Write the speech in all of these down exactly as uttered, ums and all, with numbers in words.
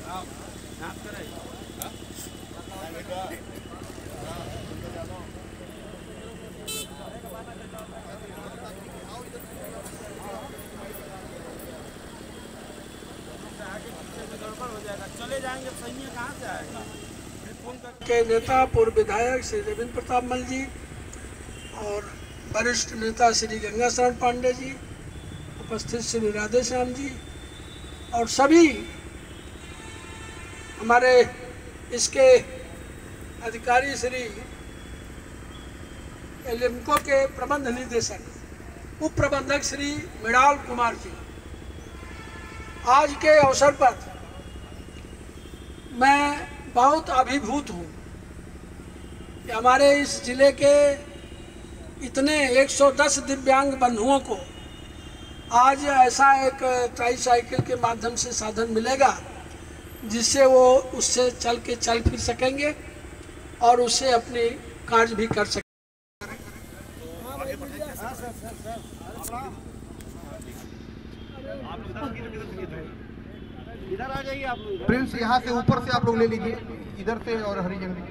चले जाएंगे, सही में कहाँ से आएगा। के नेता पूर्व विधायक श्री रविंद्र प्रताप मल जी और वरिष्ठ नेता श्री गंगा शरण पांडे जी, उपस्थित श्री राधे श्याम जी और सभी हमारे इसके अधिकारी श्री एलिम्को के प्रबंध निदेशक उप प्रबंधक श्री मृणाल कुमार जी, आज के अवसर पर मैं बहुत अभिभूत हूँ कि हमारे इस जिले के इतने एक सौ दस दिव्यांग बंधुओं को आज ऐसा एक ट्राईसाइकिल के माध्यम से साधन मिलेगा जिससे वो उससे चल के चल फिर सकेंगे और उससे अपनी कार्य भी कर सकेंगे। इधर आ जाइए आप लोग, प्रिंस यहाँ से ऊपर से आप लोग ले लीजिए, इधर से और हरी जंग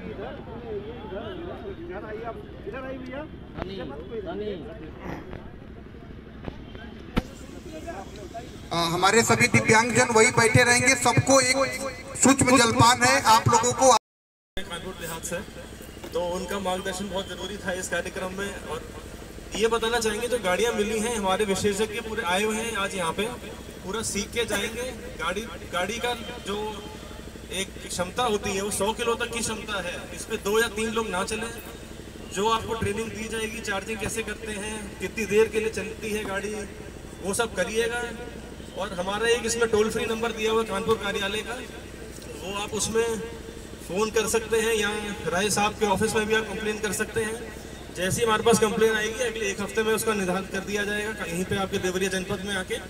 इधर आइए भैया। हमारे सभी दिव्यांगजन वही बैठे रहेंगे, सबको एक सूक्ष्म जलपान है आप लोगों को कानपुर देहात से, तो उनका मार्गदर्शन बहुत जरूरी था इस कार्यक्रम में। और ये बताना चाहेंगे जो गाड़ियां मिली हैं, हमारे विशेषज्ञ पूरे आए हुए हैं आज यहाँ पे, पूरा सीख के जाएंगे। गाड़ी गाड़ी का जो एक क्षमता होती है वो सौ किलो तक की क्षमता है, इस पे दो या तीन लोग ना चलें। जो आपको ट्रेनिंग दी जाएगी, चार्जिंग कैसे करते हैं, कितनी देर के लिए चलती है गाड़ी, वो सब करिएगा। और हमारा एक इसमें टोल फ्री नंबर दिया हुआ है कानपुर कार्यालय का, वो आप उसमें फ़ोन कर सकते हैं या राय साहब के ऑफिस में भी आप कंप्लेन कर सकते हैं। जैसे ही हमारे पास कंप्लेन आएगी अगले एक हफ्ते में उसका निदान कर दिया जाएगा यहीं पे आपके देवरिया जनपद में आके।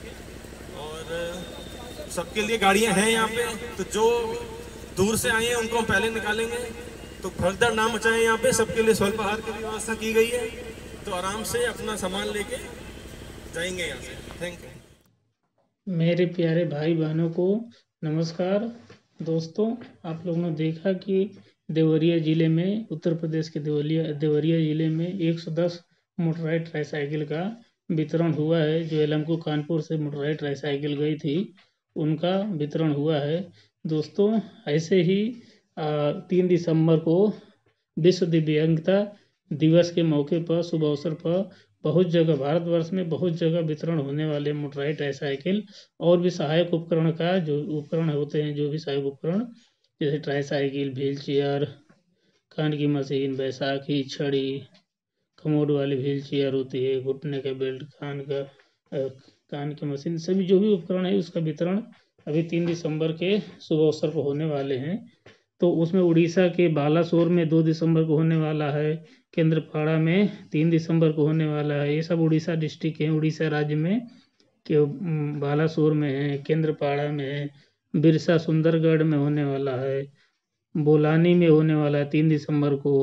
और सबके लिए गाड़ियां हैं यहाँ पे, तो जो दूर से आए हैं उनको हम पहले निकालेंगे, तो भगदड़ ना मचाएं। यहाँ पे सबके लिए स्वल्प आहार की व्यवस्था की गई है, तो आराम से अपना सामान लेके जाएंगे यहाँ से। Thank you. मेरे प्यारे भाई बहनों को नमस्कार। दोस्तों, आप लोगों ने देखा कि देवरिया ज़िले में, उत्तर प्रदेश के देवरिया देवरिया ज़िले में एक सौ दस मोटराइड ट्राईसाइकिल का वितरण हुआ है। जो एलमको कानपुर से मोटराइड ट्राईसाइकिल गई थी उनका वितरण हुआ है। दोस्तों, ऐसे ही तीन दिसंबर को विश्व दिव्यांगता दिवस के मौके पर, शुभ अवसर पर बहुत जगह भारतवर्ष में बहुत जगह वितरण होने वाले मोटराइड ट्राईसाइकिल और भी सहायक उपकरण का जो उपकरण होते हैं, जो भी सहायक उपकरण जैसे ट्राईसाइकिल, व्हील चेयर, कान की मशीन, बैसाखी, छड़ी, कमोड वाली व्हील चेयर होती है, घुटने का बेल्ट, कान का कान की मशीन, सभी जो भी उपकरण है उसका वितरण अभी तीन दिसंबर के शुभ अवसर पर होने वाले हैं। तो उसमें उड़ीसा के बालासोर में दो दिसंबर को होने वाला है, केंद्रपाड़ा में तीन दिसंबर को होने वाला है। ये सब उड़ीसा डिस्ट्रिक्ट हैं, उड़ीसा राज्य में, कि बालासोर में है, केंद्रपाड़ा में है, बिरसा सुंदरगढ़ में होने वाला है, बोलानी में होने वाला है तीन दिसंबर को,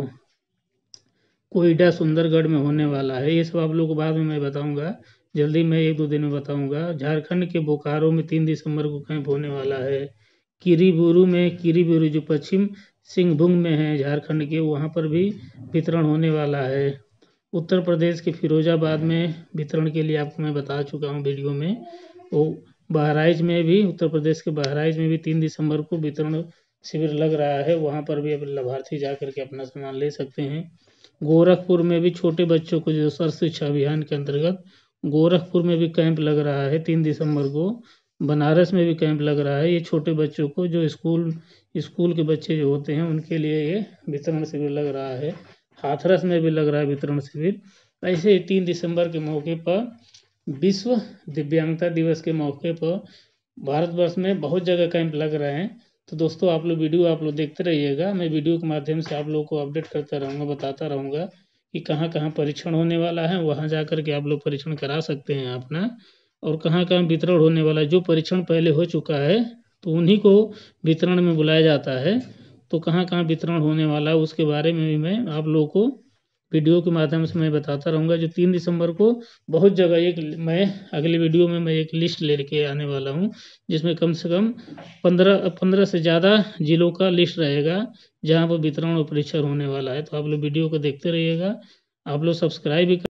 कोयडा सुंदरगढ़ में होने वाला है। ये सब आप लोगों को बाद में मैं बताऊंगा, जल्दी मैं एक दो दिन में बताऊंगा। झारखंड के बोकारो में तीन दिसंबर को कैंप होने वाला है। किरीबुरू में, किरीबुरू जो पश्चिम सिंहभूम में है झारखंड के, वहाँ पर भी वितरण होने वाला है। उत्तर प्रदेश के फिरोजाबाद में वितरण के लिए आपको मैं बता चुका हूँ वीडियो में। वो बहराइच में भी, उत्तर प्रदेश के बहराइच में भी तीन दिसंबर को वितरण शिविर लग रहा है, वहाँ पर भी अब लाभार्थी जा करके अपना सामान ले सकते हैं। गोरखपुर में भी छोटे बच्चों को, जो सर्व शिक्षा अभियान के अंतर्गत गोरखपुर में भी कैंप लग रहा है तीन दिसंबर को। बनारस में भी कैंप लग रहा है। ये छोटे बच्चों को, जो स्कूल स्कूल के बच्चे जो होते हैं उनके लिए ये वितरण शिविर लग रहा है। हाथरस में भी लग रहा है वितरण शिविर। ऐसे ही तीन दिसंबर के मौके पर, विश्व दिव्यांगता दिवस के मौके पर भारतवर्ष में बहुत जगह कैंप लग रहे हैं। तो दोस्तों, आप लोग वीडियो आप लोग देखते रहिएगा। मैं वीडियो के माध्यम से आप लोगों को अपडेट करता रहूँगा, बताता रहूँगा कि कहाँ कहाँ परीक्षण होने वाला है। वहाँ जा कर के आप लोग परीक्षण करा सकते हैं अपना, और कहाँ कहाँ वितरण होने वाला है। जो परीक्षण पहले हो चुका है तो उन्हीं को वितरण में बुलाया जाता है। तो कहाँ कहाँ वितरण होने वाला है उसके बारे में भी मैं आप लोगों को वीडियो के माध्यम से मैं बताता रहूँगा। जो तीन दिसंबर को बहुत जगह एक मैं अगली वीडियो में मैं एक लिस्ट लेके आने वाला हूँ, जिसमें कम से कम पंद्रह पंद्रह से ज़्यादा जिलों का लिस्ट रहेगा जहाँ पर वितरण और परीक्षण होने वाला है। तो आप लोग वीडियो को देखते रहिएगा। आप लोग सब्सक्राइब भी